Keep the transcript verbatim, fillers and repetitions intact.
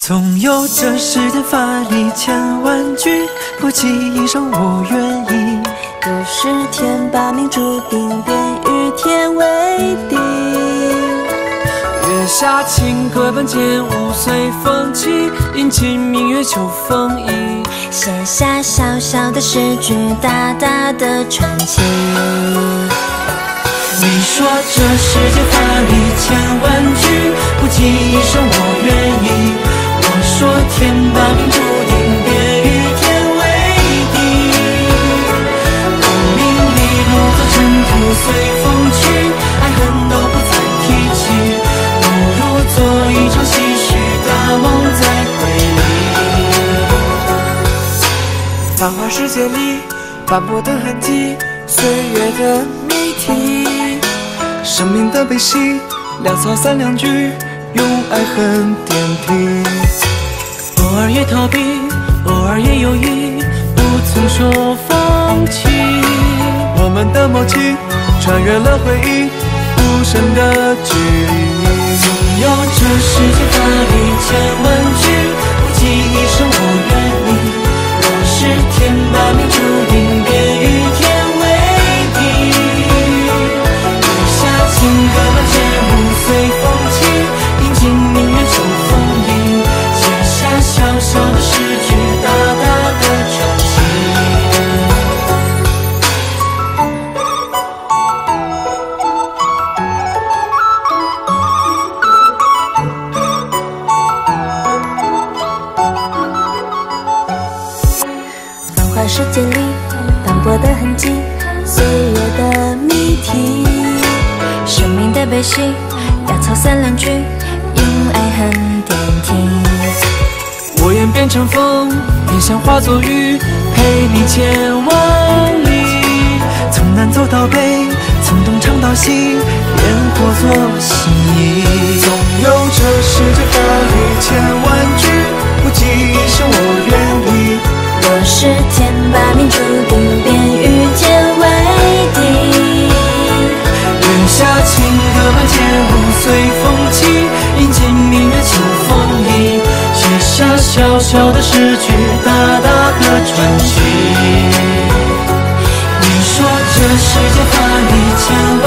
总有这世间法力千万句，不及一声我愿意。 若是天把命注定，便与天为敌。 月下清歌本间舞随风起，阴晴明月秋风意。 写下小小的诗句，大大的传奇。 你说这世间法力千万句，不及一声我愿意。我说天把命注定，便与天为敌。功名利禄和尘土随风去，爱恨都不再提起，不如做一场唏嘘大梦再回忆。繁华世界里斑驳的痕迹，岁月的谜题。生命的悲喜，潦草三两句，用爱恨点题。偶尔也逃避，偶尔也犹豫，不曾说放弃。我们的默契，穿越了回忆无声的距离。总有这世间法力千万句，不及一声我愿意。若是天把命注定，便与天为敌。情歌满街舞随风起，阴晴明月秋风意。写下小小的诗句，大大的传奇。 繁华世界里斑驳的痕迹，岁月的谜题。生命的悲喜，潦草三两句，用爱恨点题。 我愿变成风，也想化作雨，陪你千万里。从南走到北，从东唱到西，烟火作心意。总有这世间法力千万句，不及一声我愿意。 若是天把命注定，便与天为敌。 月下清歌满街舞随风起，阴晴明月秋风意。写下小小的诗句，大大的传奇。你说这世间法力千万